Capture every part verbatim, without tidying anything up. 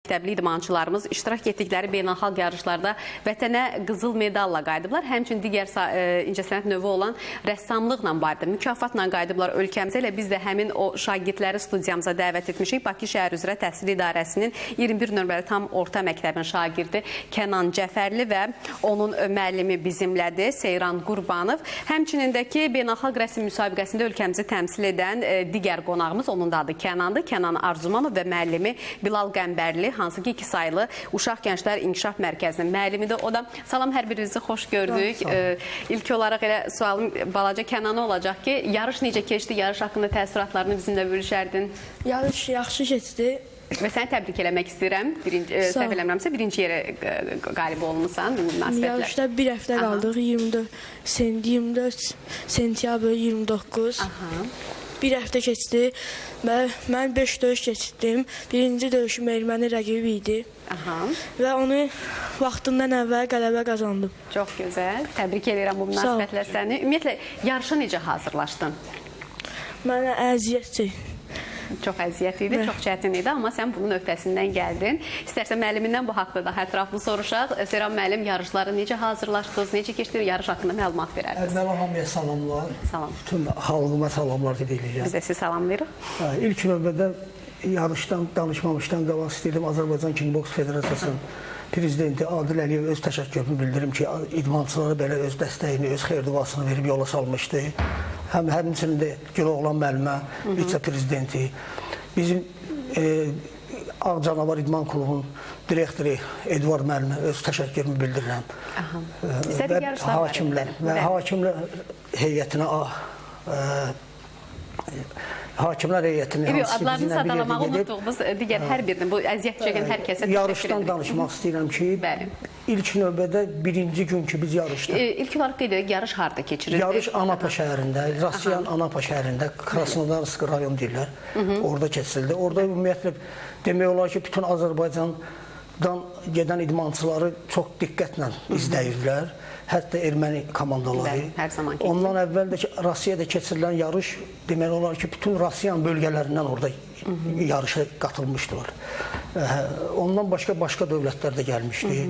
Məktəbli idmançılarımız iştirak etdikləri beynəlxalq yarışlarda vətənə qızıl medalla qayıdıblar. Həmçinin digər e, incəsənət növü olan rəssamlıqla barədə mükafatla qayıdıblar ölkəmizə. Elə biz də həmin o şagirdləri studiyamıza dəvət etmişik. Bakı şəhər üzrə Təhsil İdarəsinin iyirmi bir nömrəli tam orta məktəbin şagirdi Kənan Cəfərli və onun müəllimi bizimlədir, Seyran Qurbanov. Həmçinin də ki, beynəlxalq rəsm müsabiqəsində ölkəmizi təmsil edən e, digər qonağımız, onun da adı Kənandır. Kənan Arzumanov və müəllimi Bilal Qəmbərli, hansı ki iki sayılı Uşaq Gənclər İnkişaf Mərkəzinin müəllimidir. O da salam, hər birinizi xoş gördük. Ee, ilk olaraq elə sualım balaca Kənana olacaq ki, yarış necə keçdi? Yarış haqqında təəssüratlarını bizimlə bölüşərdin. Yarış yaxşı keçdi. Və səni təbrik eləmək istəyirəm. Birinci, səhv eləmirəmsə, birinci yerə qalib olmuşsan. Yarışda bir həftə qaldıq. iyirmi dörd sentyabr iyirmi doqquz. Aha. Bir həftə keçdi və mən beş döyüş keçirdim. Birinci döyüşüm erməni rəqibi idi. Aha. Və onu vaxtından əvvəl qələbə qazandım. Çox gözəl. Təbrik edirəm bu münasibətlə səni. Ümumiyyətlə, yarışa necə hazırlaşdın? Mənə əziyyət çəkdi. Çox əziyyət idi, çox çətin idi, amma sən bunun öhdəsindən gəldin. İstərsən müəllimindən bu haqda daha ətraflı soruşaq. Seyran müəllim, yarışları necə hazırlaşdınız, necə keçdi, yarış haqqında məlumat verərdiniz? Əvvəla hamıya salamlar. Salam. Bütün xalqıma salamlar ediləcək. Biz də sizi salamlayırıq. İlk növbədə yarışdan danışmamışdan qabaq istəyirdim Azərbaycan Kickboks Federasiyasının prezidenti Adil Əliyev öz təşəkkürümü bildirim ki, idmançılara belə öz dəstəyini, öz xeyir-duasını verib yola salmışdı. Həm həmçinin də Güloğlan müəllimə, vitse-prezidenti, bizim e, Ağcanavar İdman Klubunun direktoru Edvard müəllimə öz təşəkkürümü bildirirəm. E, və hakimlər və hakimlər heyətinə e, Hakimlər heyətinin adlarını sadalamağı unutduğumuz digər hər birinin, bu əziyyət çəkən hər kəsə yarışdan danışmaq istəyirəm ki, ilk növbədə birinci gün ki biz yarışdıq. İlk olaraq qeyd edək, yarış harada keçirildi? Yarış Anapa şəhərində, Rusiyanın Anapa şəhərində, Krasnodarsk rayon deyirlər, orada keçirildi. Orada ümumiyyətlə demək olar ki, bütün Azərbaycandan gedən idmançıları çox diqqətlə izləyirlər. Hətta erməni komandaları. Ondan əvvəl də ki, Rusiyada keçirilən yarış deməli olar ki, bütün Rusiyan bölgələrindən orada yarışa qatılmışdılar. Ondan başqa başqa dövlətlər də gəlmişdi.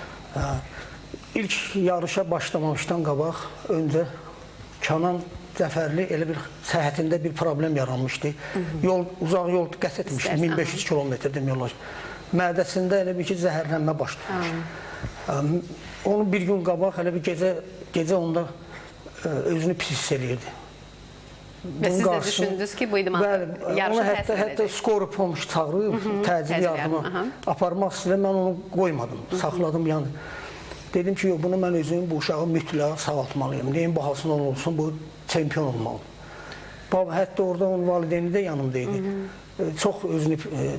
İlk yarışa başlamamışdan qabaq öncə Kənan Cəfərli elə bir səhhətində bir problem yaranmışdı. Yol, uzaq yol qət etmişdi, min beş yüz kilometr demək olar. Mədəsində elə bir ki, zəhərlənmə başlamış. Onu bir gün qabaq, hələ bir gecə, gecə onda ə, özünü pis hiss edirdi. Və siz də düşündünüz ki, bu idman yarışı təsir edəcək? Hətta skor pomoş çağırıb, təcil yardıma aparmaq istəyirəm, mən onu qoymadım, saxladım yəni. Dedim ki, yox, bunu mən özüm bu uşağı mütləq sağaltmalıyım. Neyin bahasına olsun, bu çempion olmalı. Hətta orada onun valideyni də yanımdaydı. Çox özünü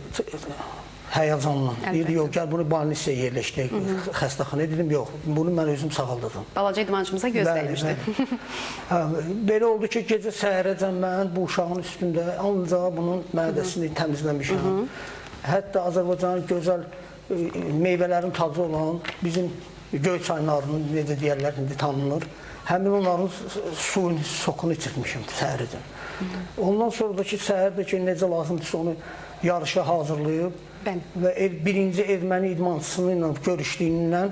həyəcanla. Deyirdi, yox, gəl bunu balnisiyaya yerləşdirək, xəstəxanaya. Dedim, yox, bunu mən özüm sağaldırdım. Balaca idmançımıza gözləymişdi. Belə oldu ki, gecə səhərəcən mən bu uşağın üstündə ancaq bunun mədəsini təmizləmişəm. Hətta Azərbaycanın gözəl meyvələrin tacı olan bizim göy çaylarının, necə deyərlər, indi tanınır. Həmin onların suyun sokunu içirmişim səhərəcən. Ondan sonra da ki, səhərdə ki, necə lazımdırsa onu yarışa hazırlayıb və birinci erməni idmançısı ilə görüşdüyündən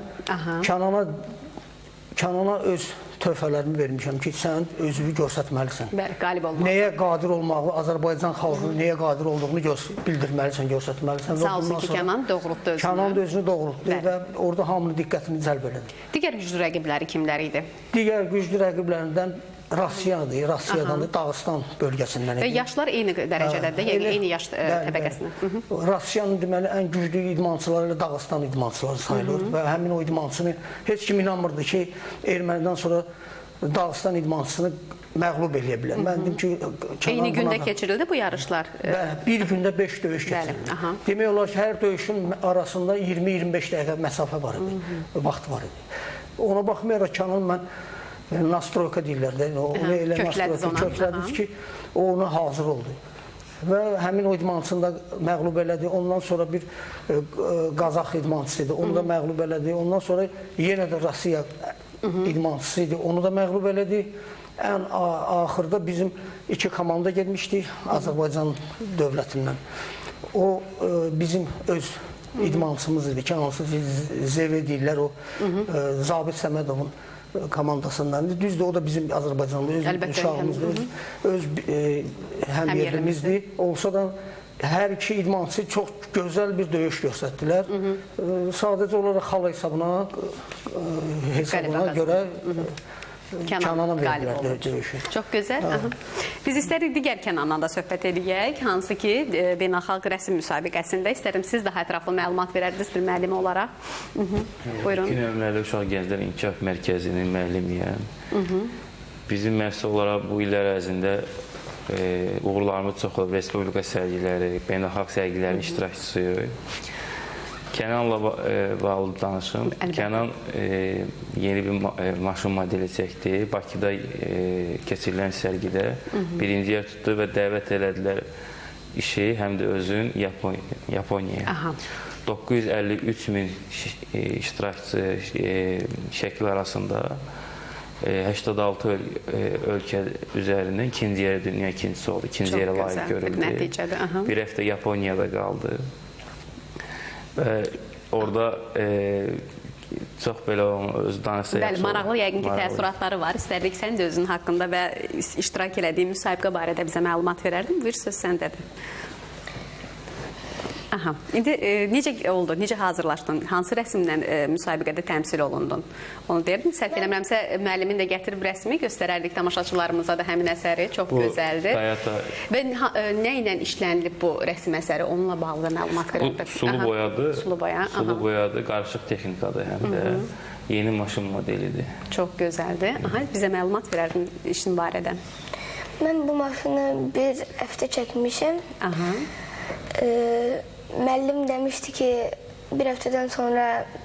Kənana öz töhfələrimi vermişəm ki, sən özünü göstərməlisən. Qalib olmaq. Nəyə qadir olmağı, Azərbaycan xalqının nəyə qadir olduğunu bildirməlisən, göstərməlisən. Sağ olsun ki, Kənan doğrultdu özünü. Kənan da özünü doğrultdu və orada hamının diqqətini cəlb elədi. Digər güclü rəqibləri kimlər idi? Digər güclü rəqiblərindən Rusiyadır, Rusiyadan da Dağıstan bölgəsindən. Və yaşlar eyni dərəcədədir, yəni eyni yaş təbəqəsində. Rusiyanın deməli ən güclü idmançıları ilə Dağıstan idmançıları sayılır və həmin o idmançını heç kim inanmırdı ki, ermənidən sonra Dağıstan idmançısını məğlub eləyə bilər. Mən dedim ki, eyni gündə keçirildi bu yarışlar? Bir gündə beş döyüş keçirildi. Demək olar ki, hər döyüşün arasında iyirmi iyirmi beş dəqiqə məsafə var idi, vaxt var idi. Ona baxmayaraq Kənan mən nastroyka deyirlər də, onu elə nastroyka köklədik ki, o ona hazır oldu. Və həmin o idmançını da məğlub elədi. Ondan sonra bir Qazax idmançısı idi, onu da məğlub elədi. Ondan sonra yenə də Rusiya idmançısı idi, onu da məğlub elədi. Ən axırda bizim iki komanda getmişdik Azərbaycan dövlətindən. O bizim öz idmançımız idi ki, hansı Zeve deyirlər, o Zabit Səmədovun komandasından. Düzdür, o da bizim Azərbaycanlı, öz uşağımızdır, öz həm yerlimizdir. Olsa da hər iki idmançı çox gözəl bir döyüş göstərdilər. Sadəcə olaraq xal hesabına, hesabına görə Kənana verdilər döyüşü. Çox gözəl. Biz istərik digər Kənanla da söhbət edək. Hansı ki, beynəlxalq rəsm müsabiqəsində istərim siz daha ətraflı məlumat verərdiniz bir müəllimi olaraq. Buyurun. İki nömrəli Uşaq Gənclər İnkişaf Mərkəzinin müəllimiyəm. Bizim məhsul olaraq bu illər ərzində uğurlarımız çox olub. Respublika sərgiləri, beynəlxalq sərgilərin iştirakçısıyıq. Kənanla bağlı danışım. Kənan yeni bir maşın modeli çəkdi. Bakıda keçirilən sərgidə birinci yer tutdu və dəvət elədilər işi, həm də özün Yaponiyaya. doqquz yüz əlli üç min iştirakçı şəkil arasında səksən altı ölkə üzərindən ikinci yerə, dünya ikincisi oldu. İkinci yerə layiq görüldü. Bir həftə Yaponiyada qaldı. Və orada çox belə öz danışsa yaxşı olur. Bəli, maraqlı yəqin ki, təəssüratları var. İstərdik sən də özün haqqında və iştirak elədiyin müsabiqə barədə bizə məlumat verərdin. Buyur, söz səndədir. Aha. İndi necə oldu, necə hazırlaşdın, hansı rəsmlə müsabiqədə təmsil olundun? Onu deyirdim, səhv eləmirəmsə müəllimin də gətirib rəsmi göstərərdik tamaşaçılarımıza da həmin əsəri, çox gözəldir. Və nə ilə işlənilib bu rəsm əsəri, onunla bağlı da məlumat verərdik. Bu sulu boyadır, sulu boyadır, qarışıq texnikadır həm də, yeni maşın modelidir. Çox gözəldir. Bizə məlumat verərdin işin barədə. Mən bu maşını bir həftə çəkmişəm. Müəllim demişdi ki, bir həftədən sonra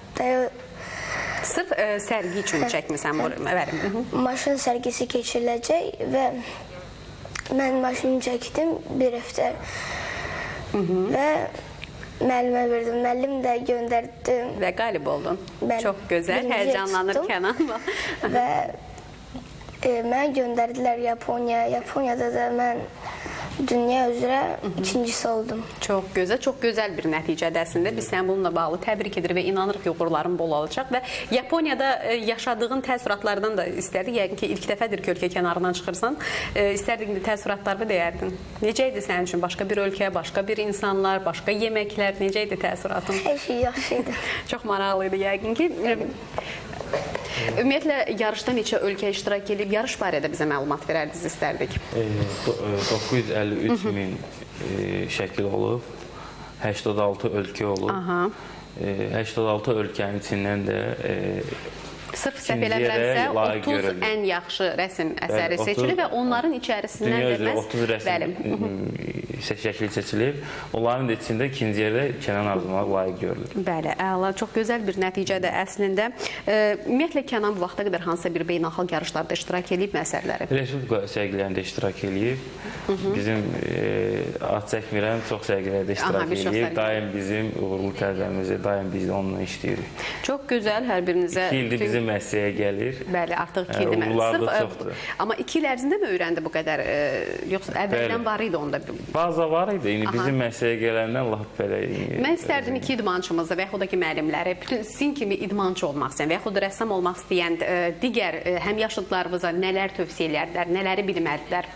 sırf sərgi üçün çəkmirsən verim. Maşın sərgisi keçiriləcək və mən maşını çəkdim bir həftə və müəllimə verdim. Müəllim də göndərdi. Və qalib oldun. Çox gözəl, həyəcanlanır Kənan. Və mən göndərdilər Yaponiya. Yaponiyada da mən dünya üzrə ikincisi oldum. Çox gözəl, çox gözəl bir nəticədir əslində. Biz sən bununla bağlı təbrik edirik və inanırıq ki, uğurların bol olacaq və Yaponiyada yaşadığın təəssüratlardan da istərdik. Yəqin ki, ilk dəfədir ki, ölkə kənarından çıxırsan. İstərdik ki, təəssüratlarını deyərdin. Necə idi sənin üçün? Başqa bir ölkə, başqa bir insanlar, başqa yeməklər, necə idi təəssüratın? Hər şey yaxşı idi. Çox maraqlı idi yəqin ki. Ümumiyyətlə, yarışda neçə ölkə iştirak edib, yarış barədə bizə məlumat verərdiniz istərdik. doqquz yüz əlli üç min şəkil olub, səksən altı ölkə olub. səksən altı ölkənin içindən də sırf səhv eləmirəmsə, otuz ən yaxşı rəsm əsəri seçilir və onların içərisindən də məhz otuz rəsm şəkil seçilib. Onların da içində ikinci yerdə Kənan Arzumaq layiq görülür. Bəli, əla, çox gözəl bir nəticədir əslində. Ümumiyyətlə, Kənan bu vaxta qədər hansısa bir beynəlxalq yarışlarda iştirak edib mi əsərləri? Respublika sərgilərində iştirak edib. Bizim ad çəkmirəm, çox sərgilərdə iştirak edib. Daim bizim uğurlu tələbəmizi, daim biz onunla işləyirik. Çox gözəl, hər birinizə... İki ildir bizim məsələyə gəlir. Bəli, artıq iki ildir. Uğurlar da çoxdur. Amma iki il ərzində mi öyrəndi bu qədər? Yoxsa əvvəldən var idi onda? Baza var idi. Bizim məsələyə gələndən laf belə... Mən istərdim iki idmançımızda və yaxud da ki, müəllimləri, bütün sizin kimi idmançı olmaq istəyən və yaxud da rəssam olmaq istəyən digər həm yaşıdlarımıza nələr tövsiyə edərdilər, nələri bilməlidirlər?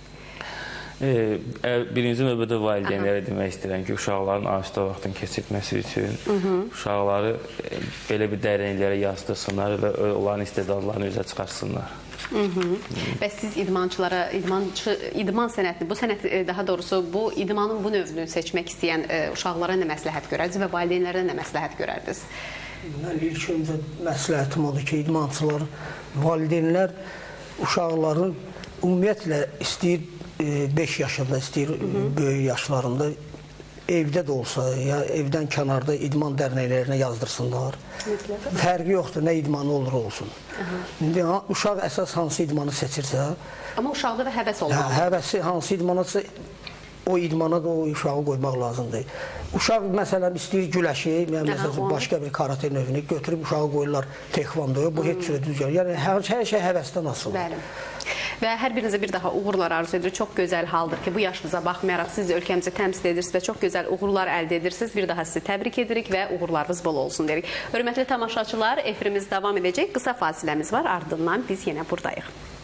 Birinci növbədə valideynlərə demək istəyirəm ki, uşaqların asudə vaxtın keçirməsi üçün uşaqları belə bir dərinliklərə yazdırsınlar və onların istedadlarını üzə çıxarsınlar. Və siz idmançılara, idman sənətini, bu sənəti, daha doğrusu bu idmanın bu növünü seçmək istəyən uşaqlara nə məsləhət görərdiniz və valideynlərə nə məsləhət görərdiniz? Mən ilk öncə məsləhətim odur ki, idmançılar, valideynlər uşaqların ümumiyyətlə istəyir beş yaşında, istəyir böyük yaşlarında evdə də olsa, ya evdən kənarda idman dərnəklərinə yazdırsınlar. Fərqi yoxdur, nə idmanı olur olsun. İndi uşaq əsas hansı idmanı seçirsə... Amma uşaqda da həvəs olmalı. Həvəsi hansı idmanısa, o idmana da o uşağı qoymaq lazımdır. Uşaq məsələn istəyir güləşi, başqa bir karate növünü götürüb uşağı qoyurlar tekvandoya, bu heç cürə düzgün. Yəni hər şey həvəsdən asılır. Və hər birinizə bir daha uğurlar arzu edirik. Çox gözəl haldır ki, bu yaşınıza baxmayaraq siz ölkəmizi təmsil edirsiniz və çox gözəl uğurlar əldə edirsiniz. Bir daha sizi təbrik edirik və uğurlarınız bol olsun deyirik. Hörmətli tamaşaçılar, efirimiz davam edəcək. Qısa fasiləmiz var, ardından biz yenə buradayıq.